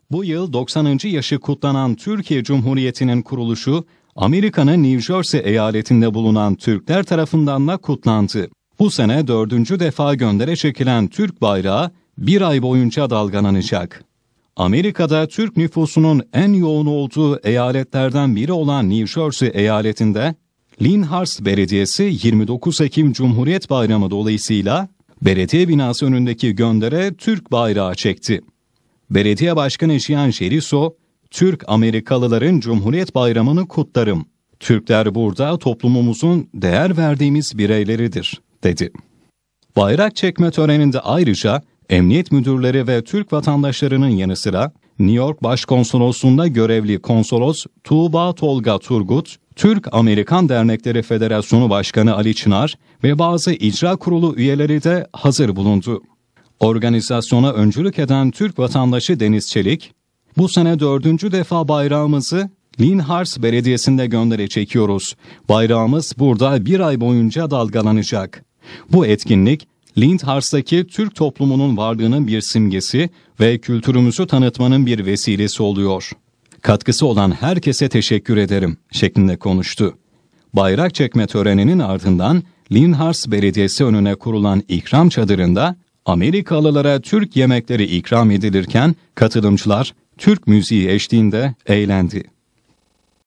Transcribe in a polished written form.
Bu yıl 90. yaşı kutlanan Türkiye Cumhuriyeti'nin kuruluşu, Amerika'nın New Jersey eyaletinde bulunan Türkler tarafından da kutlandı. Bu sene 4. defa göndere çekilen Türk bayrağı bir ay boyunca dalgalanacak. Amerika'da Türk nüfusunun en yoğun olduğu eyaletlerden biri olan New Jersey eyaletinde, Lyndhurst Belediyesi 29 Ekim Cumhuriyet Bayramı dolayısıyla belediye binası önündeki göndere Türk bayrağı çekti. Belediye Başkanı Cihan Jeriso, Türk-Amerikalıların Cumhuriyet Bayramı'nı kutlarım. Türkler burada toplumumuzun değer verdiğimiz bireyleridir, dedi. Bayrak çekme töreninde ayrıca emniyet müdürleri ve Türk vatandaşlarının yanı sıra New York Başkonsolosluğu'nda görevli konsolos Tuğba Tolga Turgut, Türk-Amerikan Dernekleri Federasyonu Başkanı Ali Çınar ve bazı icra kurulu üyeleri de hazır bulundu. Organizasyona öncülük eden Türk vatandaşı Deniz Çelik, "Bu sene 4. defa bayrağımızı Lyndhurst Belediyesi'nde göndere çekiyoruz. Bayrağımız burada bir ay boyunca dalgalanacak. Bu etkinlik, Lyndhurst'taki Türk toplumunun varlığının bir simgesi ve kültürümüzü tanıtmanın bir vesilesi oluyor. Katkısı olan herkese teşekkür ederim," şeklinde konuştu. Bayrak çekme töreninin ardından Lyndhurst Belediyesi önüne kurulan ikram çadırında Amerikalılara Türk yemekleri ikram edilirken katılımcılar Türk müziği eşliğinde eğlendi.